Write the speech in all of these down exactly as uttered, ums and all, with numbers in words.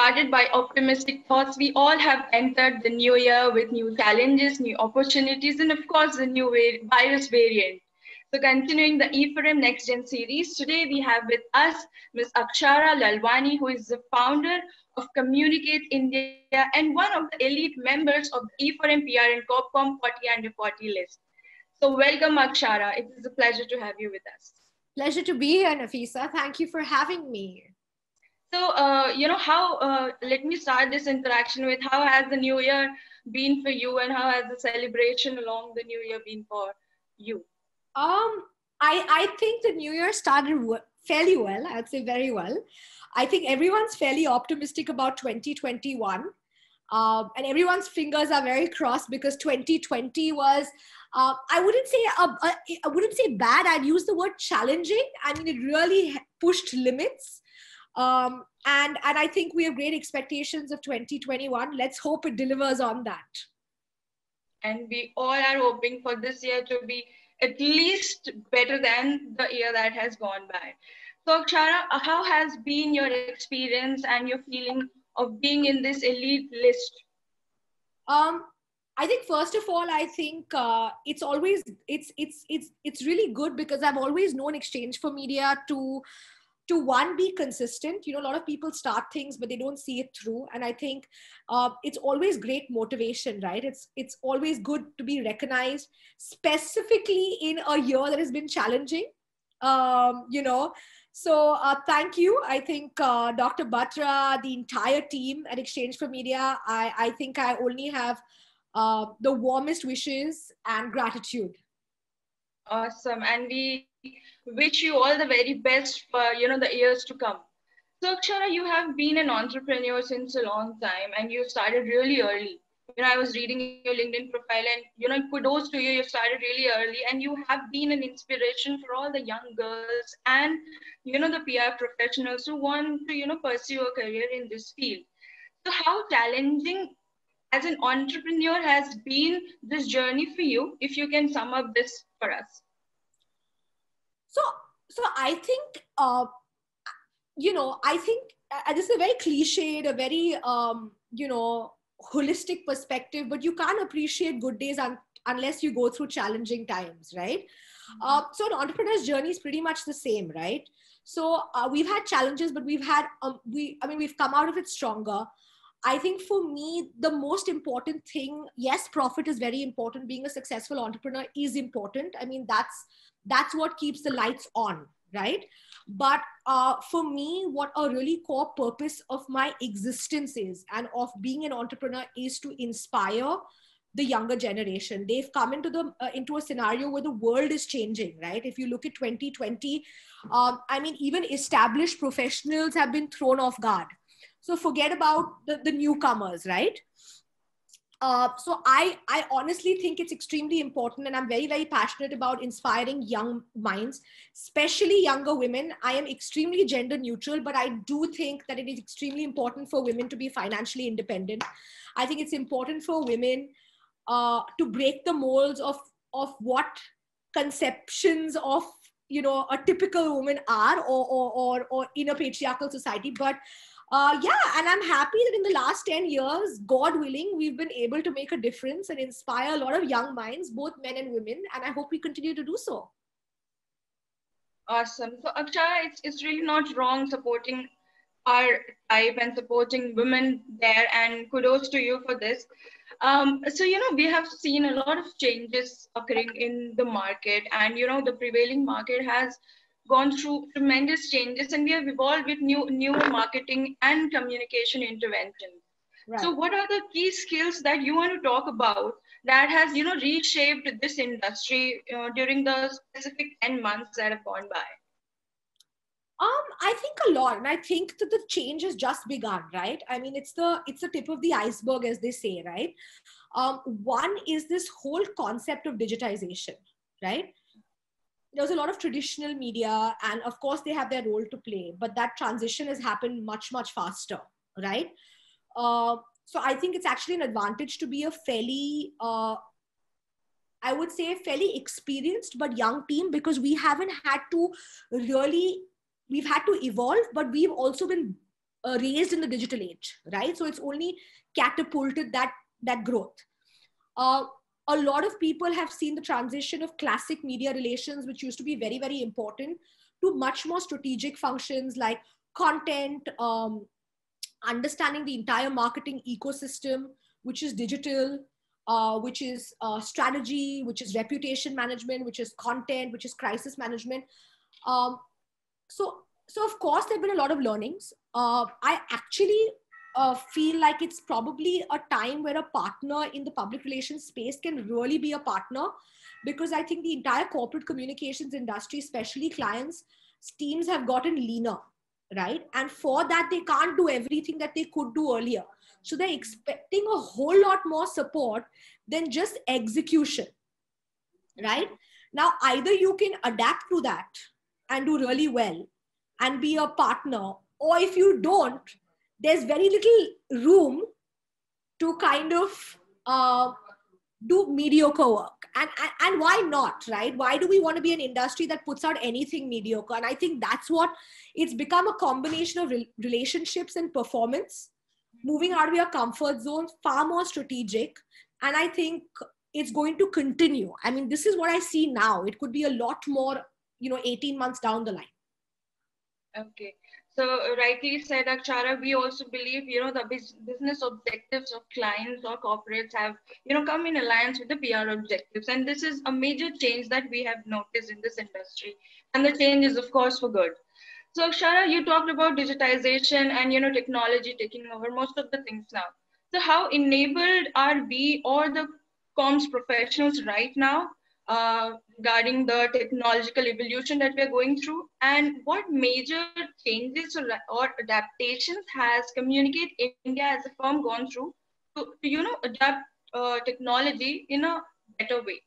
guarded by optimistic thoughts, we all have entered the new year with new challenges, new opportunities, and of course, the new va- virus variant. So, continuing the E four M Next Gen series, today we have with us Miz Akshara Lalwani, who is the founder of Communicate India and one of the elite members of the E four M P R and Corpcom forty under forty list. So, welcome, Akshara. It is a pleasure to have you with us. Pleasure to be here, Nafisa. Thank you for having me. So, uh, you know, how, uh, let me start this interaction with how has the new year been for you and how has the celebration along the new year been for you? Um, I, I think the new year started w- fairly well. I'd say very well. I think everyone's fairly optimistic about twenty twenty-one. Um, and everyone's fingers are very crossed because twenty twenty was, uh, I wouldn't say, a, a, I wouldn't say bad. I'd use the word challenging. I mean, it really pushed limits. Um, and, and I think we have great expectations of twenty twenty-one. Let's hope it delivers on that. And we all are hoping for this year to be at least better than the year that has gone by. So, Akshara, uh, how has been your experience and your feeling of being in this elite list? Um, I think first of all, I think uh, it's always it's it's it's it's really good because I've always known Exchange for Media to to one be consistent. You know, a lot of people start things but they don't see it through, and I think uh, it's always great motivation, right? It's it's always good to be recognized, specifically in a year that has been challenging. Um, you know, so uh, thank you. I think uh, Doctor Batra, the entire team at Exchange for Media, I, I think I only have uh, the warmest wishes and gratitude. Awesome. And we wish you all the very best for, you know, the years to come. So, Akshara, you have been an entrepreneur since a long time and you started really early. You know, I was reading your LinkedIn profile and, you know, kudos to you. You started really early and you have been an inspiration for all the young girls and, you know, the P R professionals who want to, you know, pursue a career in this field. So, how challenging as an entrepreneur has been this journey for you, if you can sum up this for us? So, so I think, uh, you know, I think uh, this is a very cliched, a very, um, you know, holistic perspective, but you can't appreciate good days un- unless you go through challenging times, right? Mm-hmm. Uh, so an entrepreneur's journey is pretty much the same, right? So uh, we've had challenges, but we've had, um, we, I mean, we've come out of it stronger. I think for me, the most important thing, yes, profit is very important. Being a successful entrepreneur is important. I mean, that's, that's what keeps the lights on, right? But uh, for me, what a really core purpose of my existence is and of being an entrepreneur is to inspire the younger generation. They've come into the uh, into a scenario where the world is changing, right? If you look at twenty twenty, um, I mean, even established professionals have been thrown off guard. So forget about the, the newcomers, right? Uh, so I, I honestly think it's extremely important, and I'm very, very passionate about inspiring young minds, especially younger women. I am extremely gender neutral, but I do think that it is extremely important for women to be financially independent. I think it's important for women uh, to break the molds of, of what conceptions of, you know, a typical woman are, or, or, or, or in a patriarchal society. But uh, yeah, and I'm happy that in the last ten years, God willing, we've been able to make a difference and inspire a lot of young minds, both men and women. And I hope we continue to do so. Awesome. So, Akshara, it's, it's really not wrong supporting our type and supporting women there, and kudos to you for this. Um, so, you know, we have seen a lot of changes occurring in the market, and, you know, the prevailing market has gone through tremendous changes, and we have evolved with new, newer marketing and communication interventions. Right. So, what are the key skills that you want to talk about that has, you know, reshaped this industry uh, during the specific ten months that have gone by? Um, I think a lot, and I think that the change has just begun, right? I mean, it's the it's the tip of the iceberg, as they say, right? Um, one is this whole concept of digitization, right? There's a lot of traditional media, and of course they have their role to play, but that transition has happened much, much faster, right? Uh, so I think it's actually an advantage to be a fairly, uh, I would say, fairly experienced but young team, because we haven't had to really, we've had to evolve, but we've also been uh, raised in the digital age, right? So it's only catapulted that that growth. Uh, a lot of people have seen the transition of classic media relations, which used to be very, very important, to much more strategic functions like content, um, understanding the entire marketing ecosystem, which is digital, uh, which is uh, strategy, which is reputation management, which is content, which is crisis management. Um, so, so of course, there have been a lot of learnings. Uh, I actually uh, feel like it's probably a time where a partner in the public relations space can really be a partner, because I think the entire corporate communications industry, especially clients, teams have gotten leaner, right? And for that, they can't do everything that they could do earlier. So they're expecting a whole lot more support than just execution, right? Now, either you can adapt to that and do really well and be a partner, or if you don't, there's very little room to kind of uh, do mediocre work. And, and and why not, right? Why do we want to be an industry that puts out anything mediocre? And I think that's what it's become, a combination of re- relationships and performance, moving out of your comfort zone, far more strategic. And I think it's going to continue. I mean, this is what I see now. It could be a lot more, you know, eighteen months down the line. Okay. So uh, rightly said, Akshara, we also believe, you know, the bus- business objectives of clients or corporates have, you know, come in alliance with the P R objectives. And this is a major change that we have noticed in this industry. And the change is, of course, for good. So Akshara, you talked about digitization and, you know, technology taking over most of the things now. So how enabled are we or the comms professionals right now uh, regarding the technological evolution that we are going through, and what major changes or, or adaptations has Communicate India as a firm gone through to, to you know adapt uh, technology in a better way?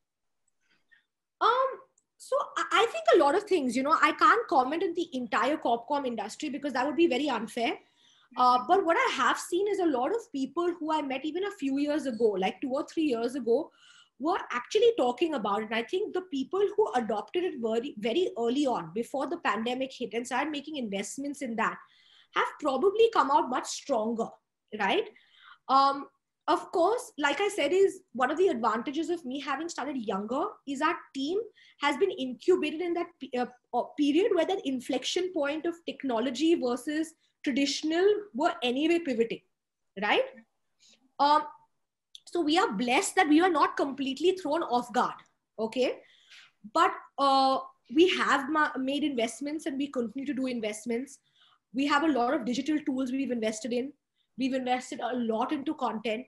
Um, so I I think a lot of things, you know, I can't comment on the entire corpcom industry because that would be very unfair. Uh, but what I have seen is a lot of people who I met even a few years ago, like two or three years ago, were actually talking about it. And I think the people who adopted it very, very early on, before the pandemic hit, and started making investments in that, have probably come out much stronger, right? Um, of course, like I said, is one of the advantages of me having started younger is our team has been incubated in that pe- uh, uh, period where that inflection point of technology versus traditional were anyway pivoting, right? Um, so we are blessed that we are not completely thrown off guard, okay? But uh, we have ma- made investments and we continue to do investments. We have a lot of digital tools we've invested in. We've invested a lot into content.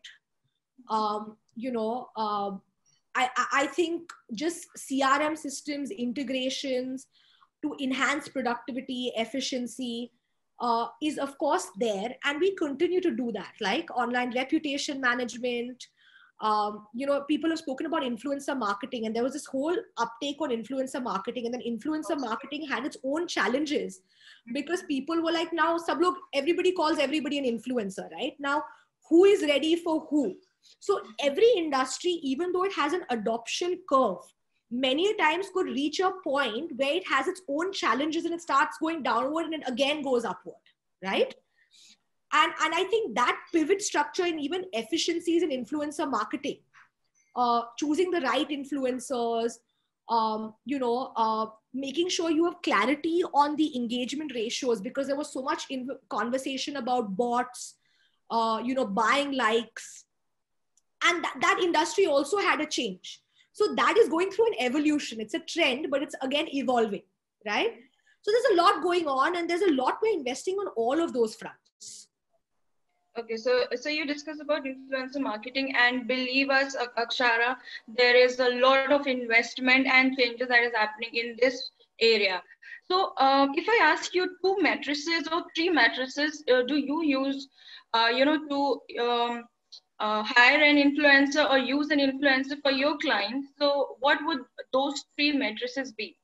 Um, you know, um, I, I I think just C R M systems, integrations to enhance productivity, efficiency uh, is of course there. And we continue to do that, like online reputation management. Um, you know, people have spoken about influencer marketing, and there was this whole uptake on influencer marketing, and then influencer marketing had its own challenges because people were like, now sab log, everybody calls everybody an influencer, right? Now, who is ready for who? So every industry, even though it has an adoption curve, many times could reach a point where it has its own challenges and it starts going downward and it again goes upward, right? And, and I think that pivot structure and even efficiencies in influencer marketing, uh, choosing the right influencers, um, you know, uh, making sure you have clarity on the engagement ratios, because there was so much in conversation about bots, uh, you know, buying likes. And that, that industry also had a change. So that is going through an evolution. It's a trend, but it's again evolving, right? So there's a lot going on, and there's a lot we're investing on all of those fronts. Okay, so so you discuss about influencer marketing, and believe us, Ak- Akshara, there is a lot of investment and changes that is happening in this area. So um, if I ask you two matrices or three matrices, uh, do you use, uh, you know, to um, uh, hire an influencer or use an influencer for your clients? So what would those three matrices be?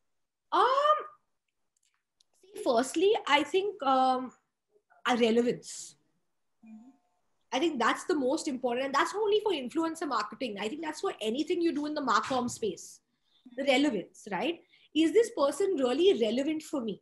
Um, see, firstly, I think um, a relevance. I think that's the most important. And that's not only for influencer marketing. I think that's for anything you do in the marcom space. The relevance, right? Is this person really relevant for me?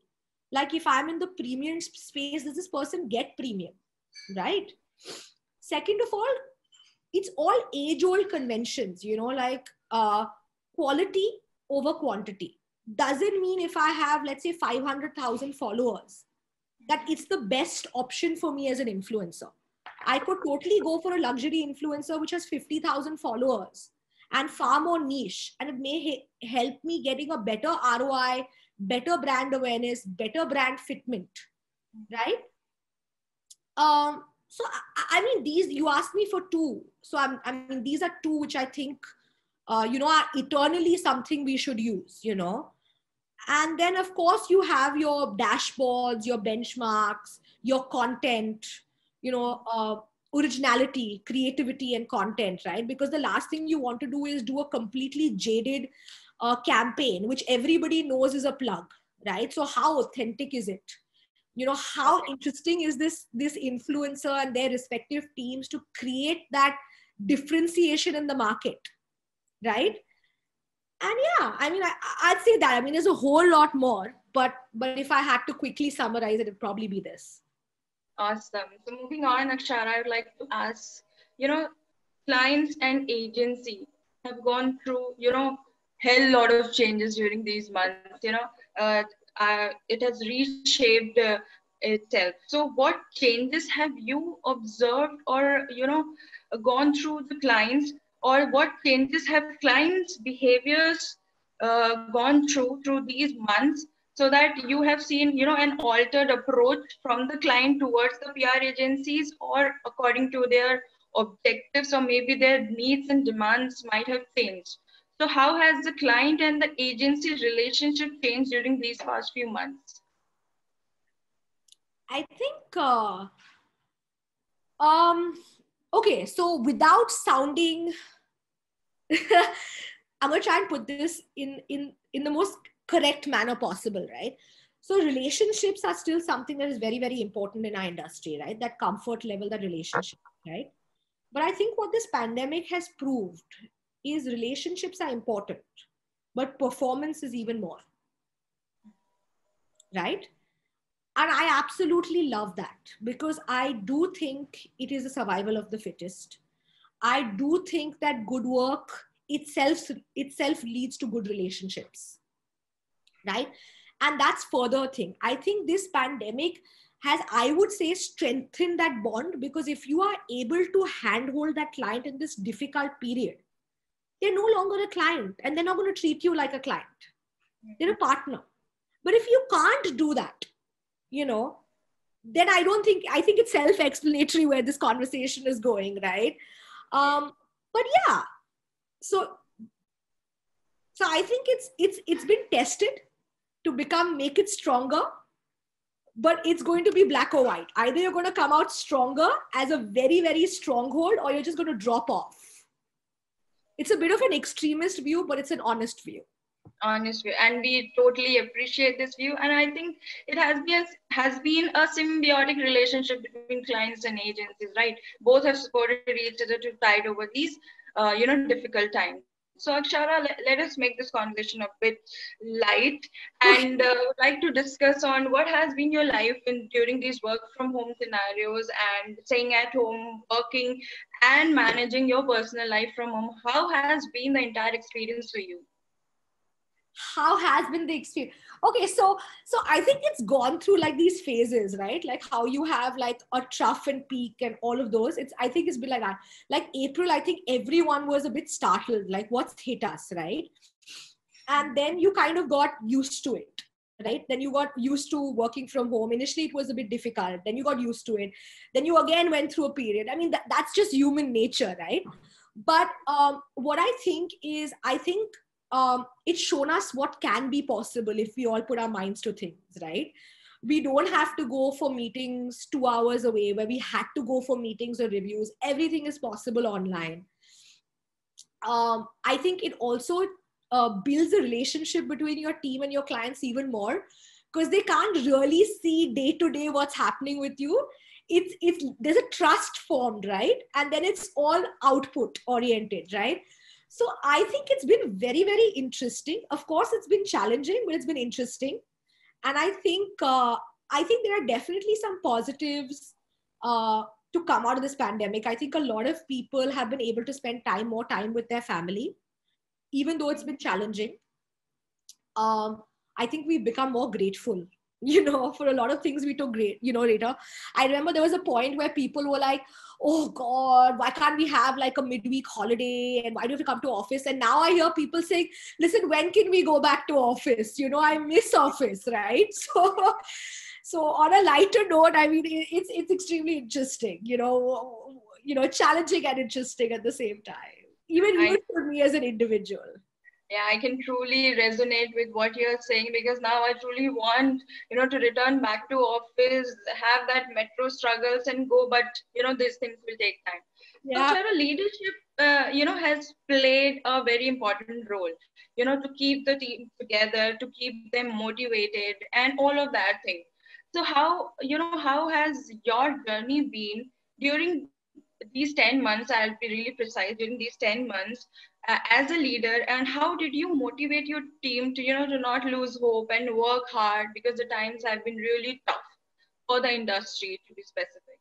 Like if I'm in the premium space, does this person get premium, right? Second of all, it's all age old conventions, you know, like uh, quality over quantity. Doesn't mean if I have, let's say, five hundred thousand followers, that it's the best option for me as an influencer. I could totally go for a luxury influencer which has fifty thousand followers and far more niche, and it may he- help me getting a better R O I, better brand awareness, better brand fitment, right? Um, so I, I mean, these you asked me for two, so I'm, I mean, these are two which I think, uh, you know, are eternally something we should use, you know. And then, of course, you have your dashboards, your benchmarks, your content, you know, uh, originality, creativity, and content, right? Because the last thing you want to do is do a completely jaded uh, campaign, which everybody knows is a plug, right? So how authentic is it? You know, how interesting is this, this influencer and their respective teams to create that differentiation in the market, right? And yeah, I mean, I, I'd say that. I mean, there's a whole lot more, but but if I had to quickly summarize it, it'd probably be this. Awesome. So moving on, Akshara, I would like to ask, you know, clients and agency have gone through, you know, hell lot of changes during these months, you know, uh, uh, it has reshaped uh, itself. So what changes have you observed or, you know, gone through the clients, or what changes have clients' behaviors uh, gone through through these months, so that you have seen, you know, an altered approach from the client towards the P R agencies, or according to their objectives, or maybe their needs and demands might have changed. So how has the client and the agency relationship changed during these past few months? I think, uh, um, okay, so without sounding, I'm going to try and put this in, in, in the most correct manner possible, right? So relationships are still something that is very, very important in our industry, right? That comfort level, that relationship, right? But I think what this pandemic has proved is relationships are important, but performance is even more, right? And I absolutely love that, because I do think it is a survival of the fittest. I do think that good work itself itself leads to good relationships, right? And that's further thing. I think this pandemic has, I would say, strengthened that bond, because if you are able to handhold that client in this difficult period, they're no longer a client and they're not going to treat you like a client. They're a partner. But if you can't do that, you know, then I don't think, I think it's self-explanatory where this conversation is going, right? Um, but yeah, so so I think it's it's it's been tested to become, make it stronger, but it's going to be black or white. Either you're going to come out stronger as a very, very stronghold, or you're just going to drop off. It's a bit of an extremist view, but it's an honest view. Honest view, and we totally appreciate this view. And I think it has been has been a symbiotic relationship between clients and agencies, right? Both have supported each other to tide over these uh, you know, difficult times. So Akshara, let, let us make this conversation a bit light, and uh, would like to discuss on what has been your life in during these work from home scenarios, and staying at home, working, and managing your personal life from home. How has been the entire experience for you? How has been the experience? Okay, so so I think it's gone through like these phases, right? Like how you have like a trough and peak and all of those. It's, I think it's been like that. Like April, I think everyone was a bit startled, like what's hit us, right? And then you kind of got used to it, right? Then you got used to working from home. Initially it was a bit difficult, then you got used to it, then you again went through a period. I mean, that, that's just human nature, right? But um, what I think is, I think um, it's shown us what can be possible if we all put our minds to things, right? We don't have to go for meetings two hours away where we had to go for meetings or reviews. Everything is possible online. Um, I think it also uh, builds a relationship between your team and your clients even more, because they can't really see day to day what's happening with you. It's, it's, there's a trust formed, right? And then it's all output oriented, right? So I think it's been very, very interesting. Of course, it's been challenging, but it's been interesting. And I think, uh, I think there are definitely some positives uh, to come out of this pandemic. I think a lot of people have been able to spend time, more time with their family, even though it's been challenging. Um, I think we've become more grateful, you know, for a lot of things we took great, you know, later. I remember there was a point where people were like, oh God, why can't we have like a midweek holiday? And why do we have to come to office? And now I hear people saying, listen, when can we go back to office? You know, I miss office, right? So, so on a lighter note, I mean, it's, it's extremely interesting, you know, you know, challenging and interesting at the same time, even, even I, for me as an individual. yeah, I can truly resonate with what you're saying, because now I truly want, you know, to return back to office, have that metro struggles and go, but, you know, these things will take time. So, Yeah. Chara, leadership, uh, you know, has played a very important role, you know, to keep the team together, to keep them motivated and all of that thing. So how, you know, how has your journey been during these ten months? I'll be really precise, during these ten months uh, as a leader, and how did you motivate your team to, you know, to not lose hope and work hard, because the times have been really tough for the industry, to be specific?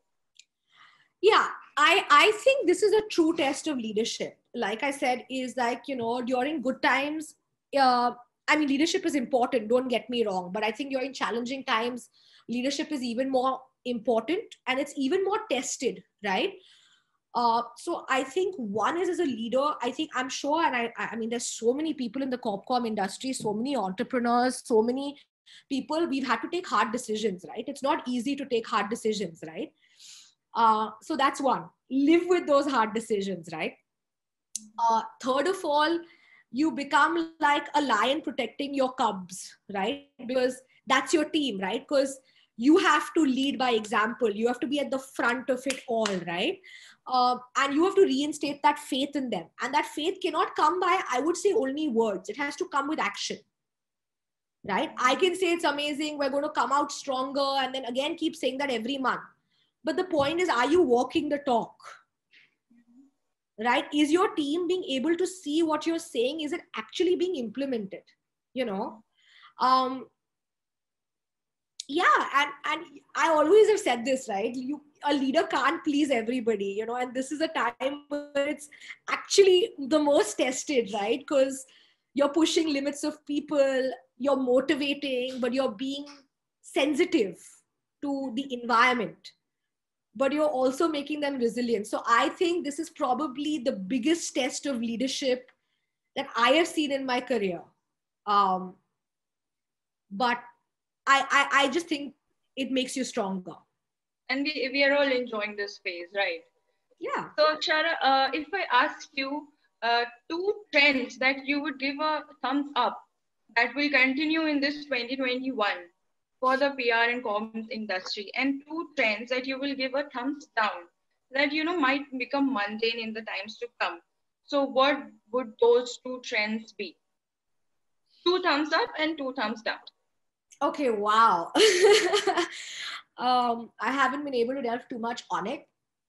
Yeah, I, I think this is a true test of leadership. Like I said, is like, you know, during good times, uh, I mean, leadership is important, don't get me wrong. But I think during challenging times, leadership is even more important and it's even more tested, right? Uh, so I think one is, as a leader, I think I'm sure, and I, I mean, there's so many people in the corpcom industry, so many entrepreneurs, so many people, we've had to take hard decisions, right? It's not easy to take hard decisions, right? Uh, so that's one. Live with those hard decisions, right? Uh, third of all, you become like a lion protecting your cubs, right? Because that's your team, right? Because you have to lead by example. You have to be at the front of it all, right? Uh, and you have to reinstate that faith in them. And that faith cannot come by, I would say, only words. It has to come with action, right? I can say it's amazing, we're going to come out stronger, and then again keep saying that every month. But the point is, are you walking the talk? Right? Is your team being able to see what you're saying? Is it actually being implemented? You know? Um, yeah, and, and I always have said this, right? You, a leader can't please everybody, you know, and this is a time where it's actually the most tested, right? Because you're pushing limits of people, you're motivating, but you're being sensitive to the environment, but you're also making them resilient. So I think this is probably the biggest test of leadership that I have seen in my career. Um, but I, I, I just think it makes you stronger. And we, we are all enjoying this phase, right? Yeah. So, Chara, uh, if I ask you uh, two trends that you would give a thumbs up that will continue in this twenty twenty-one for the P R and comms industry, and two trends that you will give a thumbs down that, you know, might become mundane in the times to come. So, what would those two trends be? Two thumbs up and two thumbs down. Okay, wow. um, I haven't been able to delve too much on it.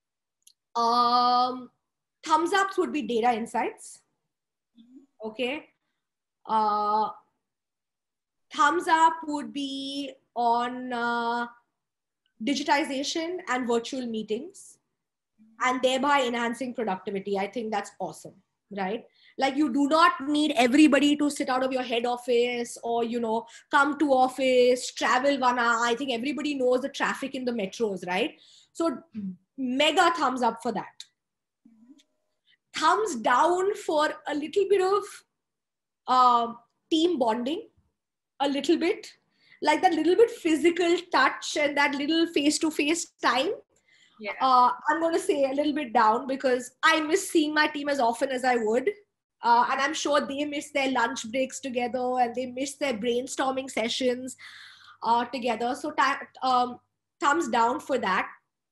Um, thumbs ups would be data insights. Okay. Uh, thumbs up would be on uh, digitization and virtual meetings, and thereby enhancing productivity. I think that's awesome, right? Like, you do not need everybody to sit out of your head office or, you know, come to office, travel one hour. I think everybody knows the traffic in the metros, right? So mega thumbs up for that. Thumbs down for a little bit of uh, team bonding, a little bit, like that little bit physical touch and that little face-to-face time. Yeah. Uh, I'm going to say a little bit down, because I miss seeing my team as often as I would. Uh, and I'm sure they miss their lunch breaks together, and they miss their brainstorming sessions uh, together. So t- um, thumbs down for that.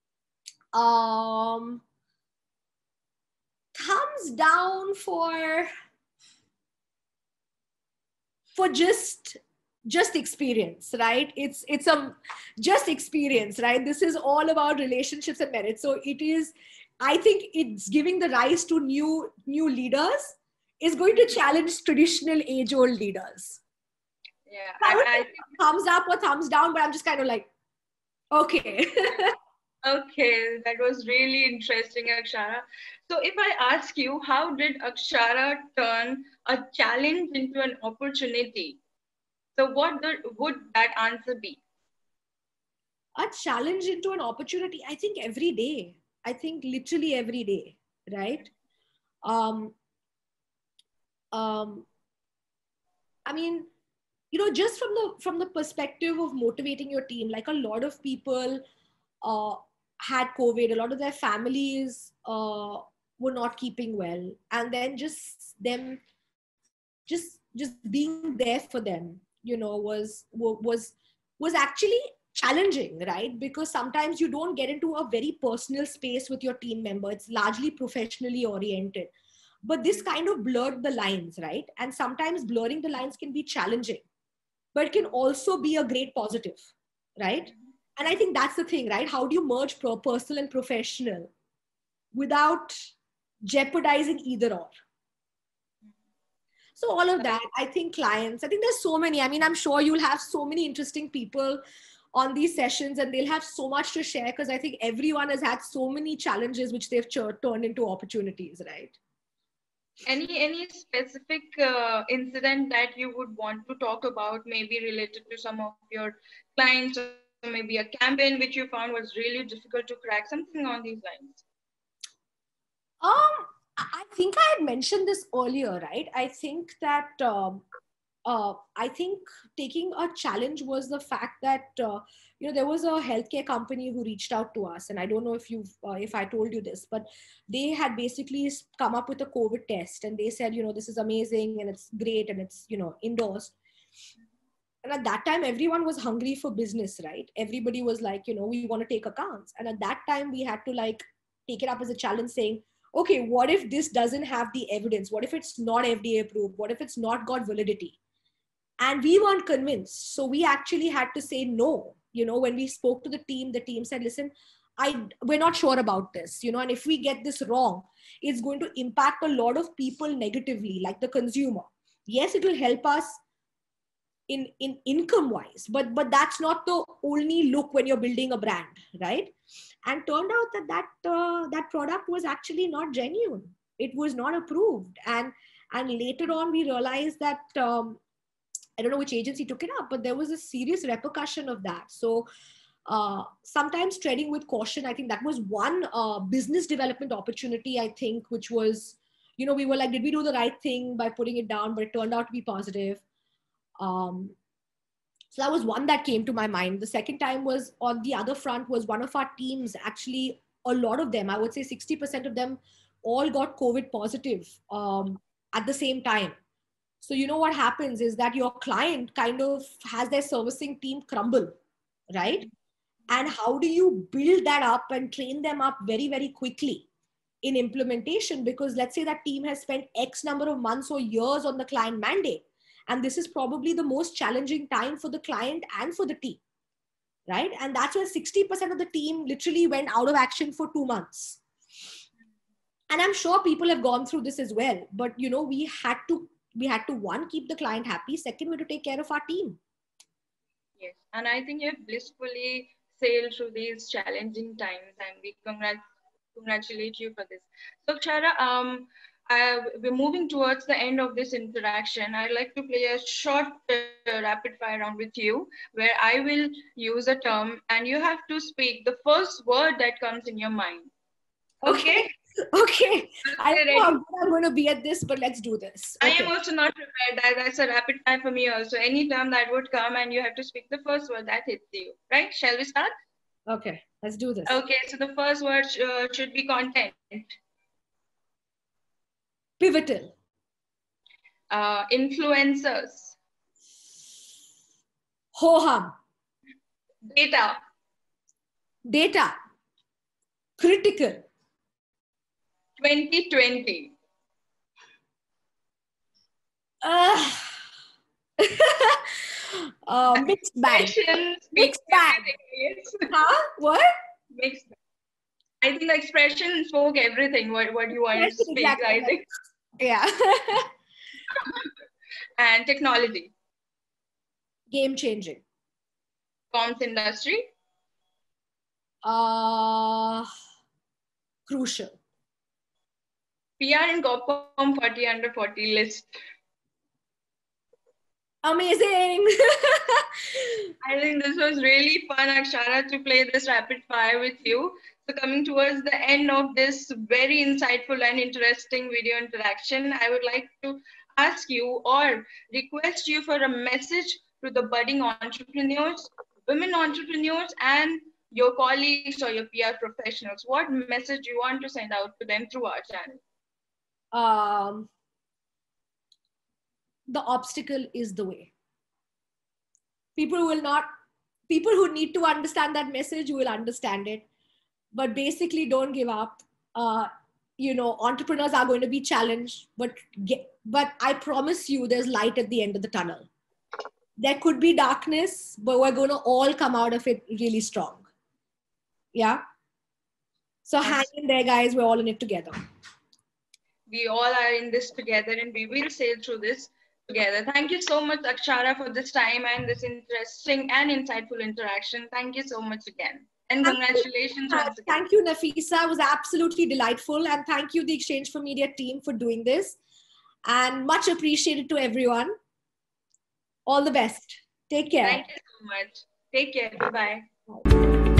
Um, thumbs down for for just just experience, right? It's it's a just experience, right? This is all about relationships and merit. So it is, I think it's giving the rise to new new leaders, is going to challenge traditional age old leaders. Yeah, I would I, I say thumbs up or thumbs down, but I'm just kind of like, okay. Okay, that was really interesting, Akshara. So if I ask you, how did Akshara turn a challenge into an opportunity? So what the, would that answer be? A challenge into an opportunity, I think every day. I think literally every day, right? Um, um, I mean, you know, just from the from the perspective of motivating your team, like a lot of people uh, had COVID, a lot of their families uh, were not keeping well, and then just them, just just being there for them, you know, was was was actually challenging, right? Because sometimes you don't get into a very personal space with your team member. It's largely professionally oriented, but this kind of blurred the lines, right? And sometimes blurring the lines can be challenging, but it can also be a great positive, right? And I think that's the thing, right? How do you merge pro- personal and professional without jeopardizing either or? So all of that, I think clients, I think there's so many. I mean, I'm sure you'll have so many interesting people on these sessions and they'll have so much to share because I think everyone has had so many challenges which they've ch- turned into opportunities, right? Any any specific uh, incident that you would want to talk about, maybe related to some of your clients, or maybe a campaign which you found was really difficult to crack, something on these lines? Um, I think I had mentioned this earlier, right? I think that um, uh, I think taking a challenge was the fact that uh, you know there was a healthcare company who reached out to us, and I don't know if you've uh, if I told you this, but they had basically come up with a COVID test, and they said, you know, this is amazing and it's great and it's, you know, indoors. And at that time, everyone was hungry for business, right? Everybody was like, you know, we want to take accounts, and at that time, we had to like take it up as a challenge, saying, okay, what if this doesn't have the evidence? What if it's not F D A approved? What if it's not got validity? And we weren't convinced, so we actually had to say no. You know, when we spoke to the team, the team said, listen, I we're not sure about this, you know, and if we get this wrong, it's going to impact a lot of people negatively, like the consumer. Yes, it will help us in in income wise, but but that's not the only look when you're building a brand, right? And turned out that that uh, that product was actually not genuine. It was not approved. And and later on we realized that um, I don't know which agency took it up, but there was a serious repercussion of that. So uh, sometimes treading with caution, I think that was one uh, business development opportunity, I think, which was, you know, we were like, did we do the right thing by putting it down? But it turned out to be positive. Um, so that was one that came to my mind. The second time was on the other front, was one of our teams, actually, a lot of them, I would say sixty percent of them, all got COVID positive um, at the same time. So you know what happens is that your client kind of has their servicing team crumble, right? And how do you build that up and train them up very, very quickly in implementation? Because let's say that team has spent X number of months or years on the client mandate. And this is probably the most challenging time for the client and for the team, right? And that's where sixty percent of the team literally went out of action for two months. And I'm sure people have gone through this as well. But, you know, we had to, we had to, one, keep the client happy. Second, we had to take care of our team. Yes, and I think you have blissfully sailed through these challenging times, and we congrat- congratulate you for this. So, Akshara, um, I, we're moving towards the end of this interaction. I'd like to play a short uh, rapid fire round with you, where I will use a term, and you have to speak the first word that comes in your mind. Okay? Okay. Okay. I Okay, don't know how ready? good I'm going to be at this, but let's do this. I Okay. am also not prepared. That, that's a rapid fire for me also. Any term that would come and you have to speak the first word that hits you. Right? Shall we start? Okay. Let's do this. Okay, so the first word uh, should be content. Pivotal. Uh, influencers. Ho-hum. Data. Data. Critical. twenty twenty. Uh, uh, mixed bag. Expression speaks Mixed bag. everything. Yes. Huh? What? Mixed. I think the expression spoke everything. What what you wanted to Expression, speak, I exactly. think. Yeah. And technology. Game changing. Comms industry? Uh, crucial. P R in Corpcom forty under forty list. Amazing. I think this was really fun, Akshara, to play this rapid fire with you. So coming towards the end of this very insightful and interesting video interaction, I would like to ask you or request you for a message to the budding entrepreneurs, women entrepreneurs, and your colleagues or your P R professionals. What message you want to send out to them through our channel? Um, the obstacle is the way. People will not, people who need to understand that message will understand it. But basically, don't give up. Uh, you know, entrepreneurs are going to be challenged, but get, but I promise you, there's light at the end of the tunnel. There could be darkness, but we're going to all come out of it really strong. Yeah. So hang in there, guys. We're all in it together. We all are in this together, and we will sail through this together. Thank you so much, Akshara, for this time and this interesting and insightful interaction. Thank you so much again. And Thank congratulations you. once again. Thank you, Nafisa. It was absolutely delightful. And thank you, the Exchange for Media team, for doing this. And much appreciated to everyone. All the best. Take care. Thank you so much. Take care. Bye-bye.